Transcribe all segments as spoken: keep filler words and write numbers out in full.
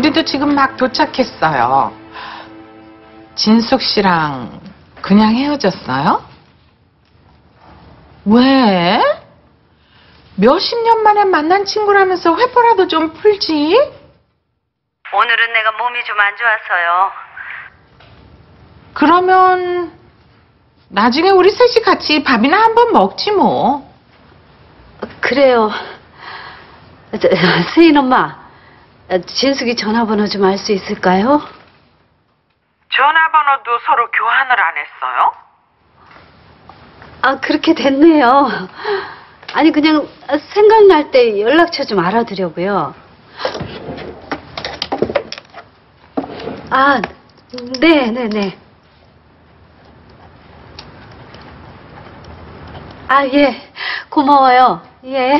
우리도 지금 막 도착했어요. 진숙 씨랑 그냥 헤어졌어요? 왜? 몇십 년 만에 만난 친구라면서 회포라도 좀 풀지? 오늘은 내가 몸이 좀 안 좋아서요. 그러면 나중에 우리 셋이 같이 밥이나 한번 먹지 뭐. 그래요. 저, 세인 엄마, 진숙이 전화번호 좀 알 수 있을까요? 전화번호도 서로 교환을 안 했어요? 아, 그렇게 됐네요. 아니, 그냥 생각날 때 연락처 좀 알아두려고요. 아, 네, 네, 네. 아, 예. 고마워요. 예.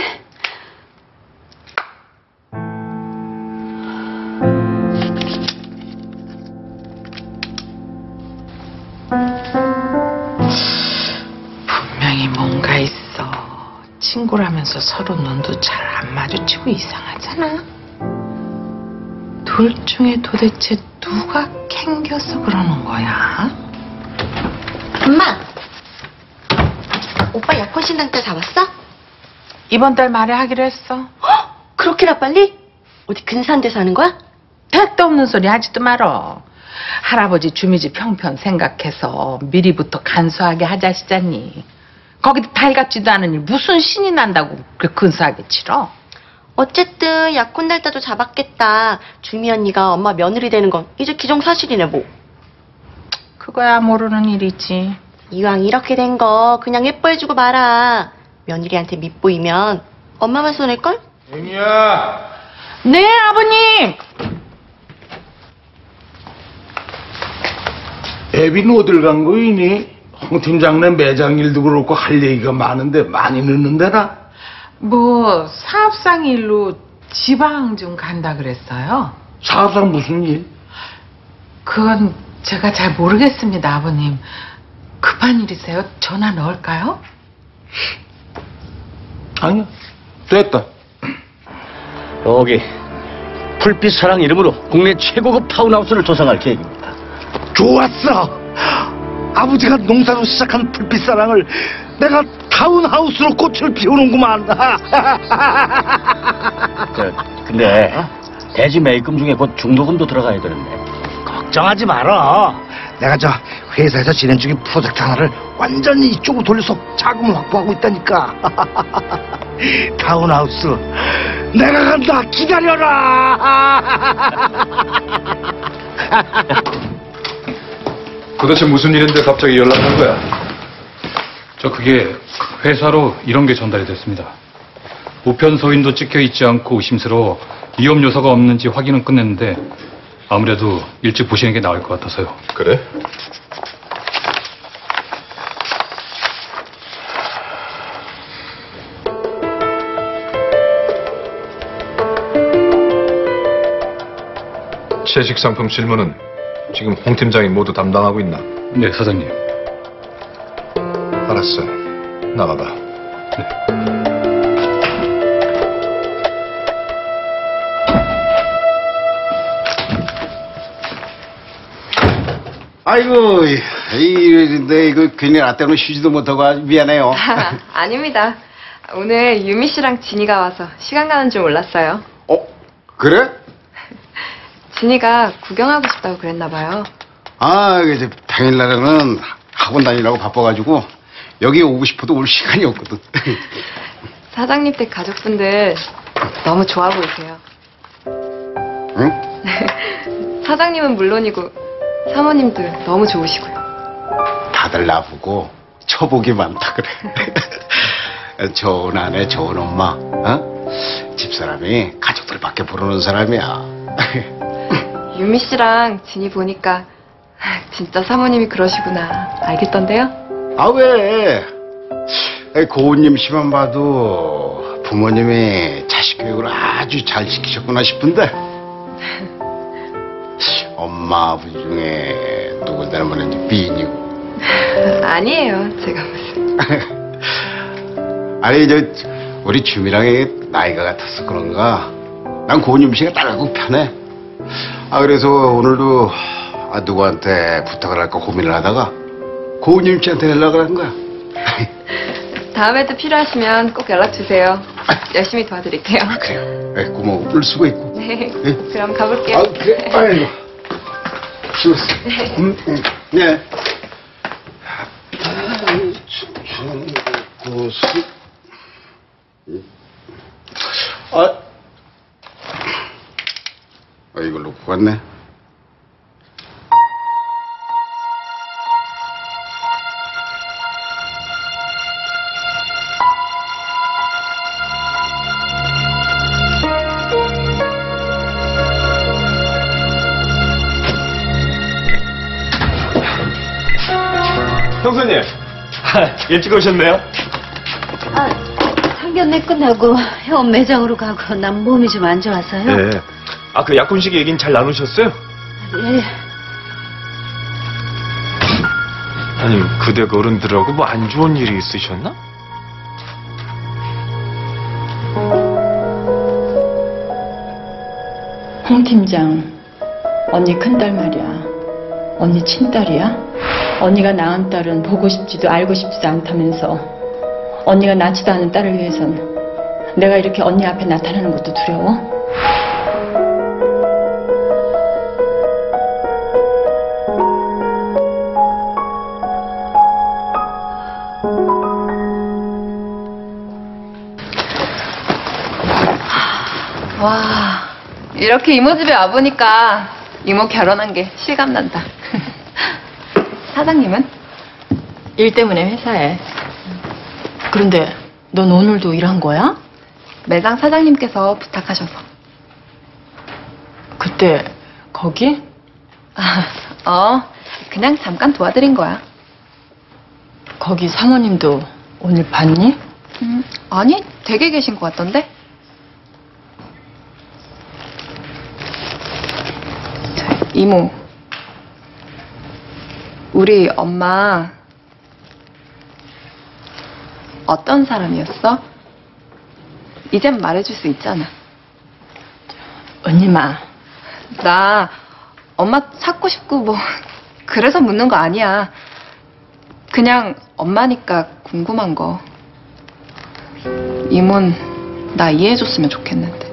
분명히 뭔가 있어. 친구라면서 서로 눈도 잘 안 마주치고 이상하잖아. 둘 중에 도대체 누가 캥겨서 그러는 거야? 엄마! 오빠 약혼 신당 때 잡았어? 이번 달 말에 하기로 했어. 헉! 그렇게나 빨리? 어디 근사한 데 사는 거야? 택도 없는 소리 하지도 말어. 할아버지 주미집 형편 생각해서 미리부터 간소하게 하자시잖니. 거기도 달갑지도 않은 일 무슨 신이 난다고 그렇게 근소하게 치러? 어쨌든 약혼 날짜도 잡았겠다. 주미 언니가 엄마 며느리 되는 건 이제 기정사실이네 뭐. 그거야 모르는 일이지. 이왕 이렇게 된 거 그냥 예뻐해주고 말아. 며느리한테 밉보이면 엄마만 손해일걸? 애미야. 네 아버님. 애비는 어딜 간 거이니? 홍 팀장네 매장 일도 그렇고 할 얘기가 많은데 많이 늦는데나? 뭐 사업상 일로 지방 좀 간다 그랬어요. 사업상 무슨 일? 그건 제가 잘 모르겠습니다 아버님. 급한 일이세요? 전화 넣을까요? 아니야. 됐다. 여기 풀빛 사랑 이름으로 국내 최고급 타운하우스를 조성할 계획입니다. 좋았어. 아버지가 농사로 시작한 풀빛사랑을 내가 타운하우스로 꽃을 피우는구만. 저, 근데 대지 매입금 중에 곧 중도금도 들어가야 되는데. 걱정하지 마라. 내가 저 회사에서 진행 중인 프로젝트 하나를 완전히 이쪽으로 돌려서 자금을 확보하고 있다니까. 타운하우스 내가 간다. 기다려라. 도대체 무슨 일인데 갑자기 연락한 거야? 저 그게 회사로 이런 게 전달이 됐습니다. 우편 소인도 찍혀 있지 않고 의심스러워 위험 요소가 없는지 확인은 끝냈는데 아무래도 일찍 보시는 게 나을 것 같아서요. 그래? 채식 상품 실무는 지금 홍 팀장이 모두 담당하고 있나? 네, 사장님. 알았어. 나가봐. 네. 아이고, 이, 내 이거 괜히 나 때문에 쉬지도 못하고 아주 미안해요. 아닙니다. 오늘 유미 씨랑 진이가 와서 시간 가는 줄 몰랐어요. 어? 그래? 진이가 구경하고 싶다고 그랬나 봐요. 아, 이제 당일날에는 학원 다니라고 바빠가지고 여기 오고 싶어도 올 시간이 없거든. 사장님 댁 가족분들 너무 좋아 보이세요. 응? 사장님은 물론이고 사모님들 너무 좋으시고요. 다들 나보고 처복이 많다 그래. 좋은 아내, 좋은 엄마, 어? 집사람이 가족들밖에 모르는 사람이야. 유미 씨랑 진이 보니까 진짜 사모님이 그러시구나 알겠던데요? 아, 왜? 고은님 씨만 봐도 부모님이 자식 교육을 아주 잘 시키셨구나 싶은데 엄마, 아버지 중에 누굴 닮았는지 비인이고. 아니에요, 제가 무슨. 아니, 저 우리 주미랑이 나이가 같아서 그런가 난 고은님 씨가 나가고 편해. 아, 그래서 오늘도 아, 누구한테 부탁을 할까 고민을 하다가 고은님 씨한테 연락을 한 거야. 다음에도 필요하시면 꼭 연락 주세요. 열심히 도와드릴게요. 아, 그래요. 네, 고마워. 오늘 수고했고. 네. 네. 그럼 가볼게요. 아, 그래. 아이고. 수고했어. 네. 음, 음. 네. 고수. 아, 아, 이걸 놓고 갔네. 형수님, 일찍 오셨네요. 아, 상견례 끝나고 형 매장으로 가고 난 몸이 좀 안 좋아서요. 네. 아, 그 약혼식 얘기는 잘 나누셨어요? 예. 아니, 그대 어른들하고 뭐 안 좋은 일이 있으셨나? 홍 팀장, 언니 큰딸 말이야. 언니 친딸이야? 언니가 낳은 딸은 보고 싶지도 알고 싶지도 않다면서 언니가 낳지도 않은 딸을 위해선 내가 이렇게 언니 앞에 나타나는 것도 두려워? 와, 이렇게 이모 집에 와보니까 이모 결혼한 게 실감난다. 사장님은? 일 때문에 회사에. 그런데 넌 오늘도 일한 거야? 매장 사장님께서 부탁하셔서. 그때 거기? 아, 어, 그냥 잠깐 도와드린 거야. 거기 사모님도 오늘 봤니? 음, 아니, 댁에 계신 것 같던데? 저, 이모. 우리 엄마 어떤 사람이었어? 이젠 말해줄 수 있잖아. 언니마. 나 엄마 찾고 싶고 뭐 그래서 묻는 거 아니야. 그냥 엄마니까 궁금한 거. 이모는 나 이해해줬으면 좋겠는데.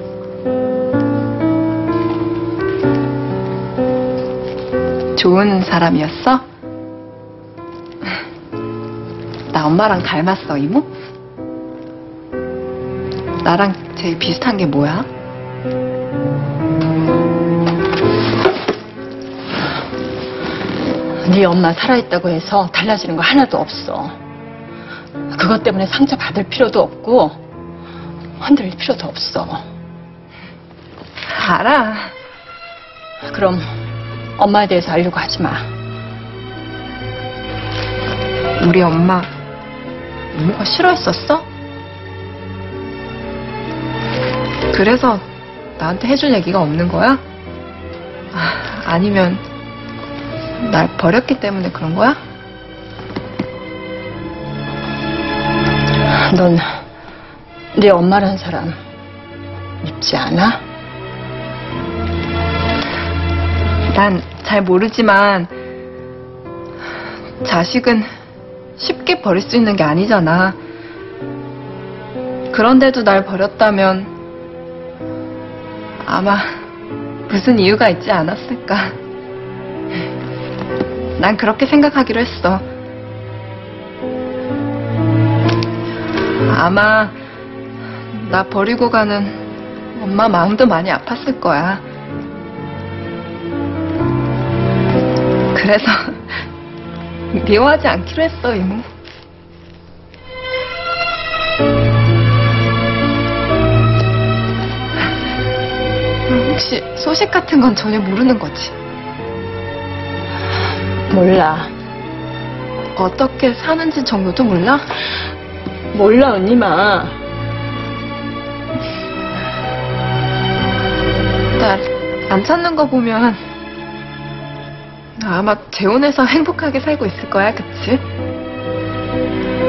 좋은 사람이었어? 나 엄마랑 닮았어, 이모? 나랑 제일 비슷한 게 뭐야? 네 엄마 살아있다고 해서 달라지는 거 하나도 없어. 그것 때문에 상처받을 필요도 없고 흔들릴 필요도 없어. 알아. 그럼 엄마에 대해서 알려고 하지 마. 우리 엄마 이모가 싫어했었어? 그래서 나한테 해줄 얘기가 없는 거야? 아, 아니면 날 버렸기 때문에 그런 거야? 넌 네 엄마란 사람 밉지 않아? 난 잘 모르지만 자식은 쉽게 버릴 수 있는 게 아니잖아. 그런데도 날 버렸다면 아마 무슨 이유가 있지 않았을까. 난 그렇게 생각하기로 했어. 아마 나 버리고 가는 엄마 마음도 많이 아팠을 거야. 그래서 미워하지 않기로 했어, 이모. 혹시 소식 같은 건 전혀 모르는 거지? 몰라. 어떻게 사는지 정도도 몰라? 몰라, 언니마. 날 안 찾는 거 보면 아마 재혼해서 행복하게 살고 있을 거야, 그치?